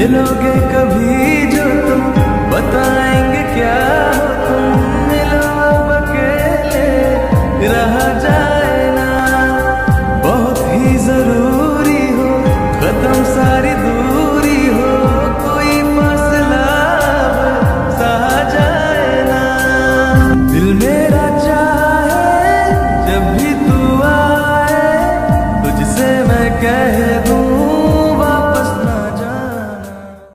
मिलोगे कभी जो तुम, बताएंगे क्या हो तुम। मिलो अब अकेले रहा जा